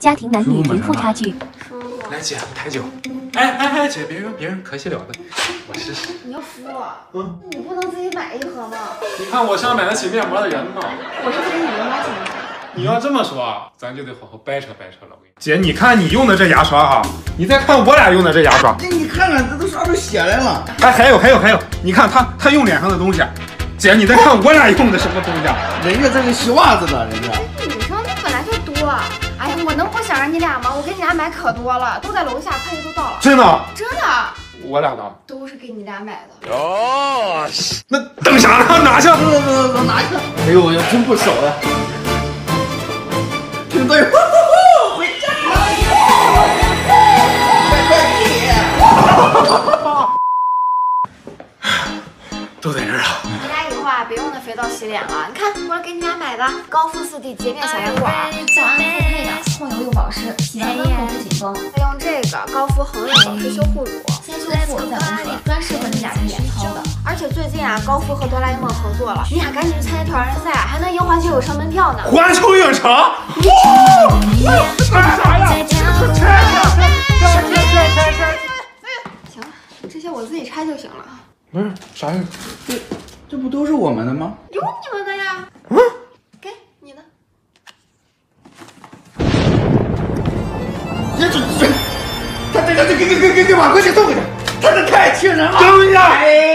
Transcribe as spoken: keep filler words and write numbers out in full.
家庭男女贫富差距。 来姐，抬酒。哎哎哎，姐，别扔别扔，可惜了的。我试试。 你要服我，嗯，你不能自己买一盒吗？ 你看我像买得起面膜的人吗？ 我是给你零花钱买的。 你要这么说，咱就得好好掰扯掰扯了。姐，你看你用的这牙刷啊，你再看我俩用的这牙刷， 这你看看，这都刷出血来了。 哎，还有还有还有，你看他他用脸上的东西，姐，你再看我俩用的什么东西？ 人家这个洗袜子的，人家。 女生那本来就多。哎呀，我能不想着你俩吗？我给你俩买可多了，都在楼下，快递都到了。 真的？ 真的。 我俩呢？ 都是给你俩买的。 哦，那等啥呢？拿去！ 走走走走，拿去！哎呦，我真不少呀！听队，回家！ 都在这儿啊！ 你俩以后啊，别用那肥皂洗脸了。你看，我是给你俩买的高肤四 D 洁面小牙管，早安复配的，控油又保湿，洗完温后不紧绷。再用这个高肤恒润保湿修护乳，先修复再补水，专适合你俩这脸糙的。而且最近啊，高肤和哆啦 A 梦合作了，你俩赶紧去参加挑战赛，还能赢环球影城门票呢。 环球影城？哇！干啥呀？拆呀！拆拆拆拆拆！ 行了，这些我自己拆就行了。 不是啥呀？ 这这不都是我们的吗？ 有你们的呀。嗯，给你的。 这这这，他这个这给给给给给把过去送回去，他这太气人了。 等一下。 哎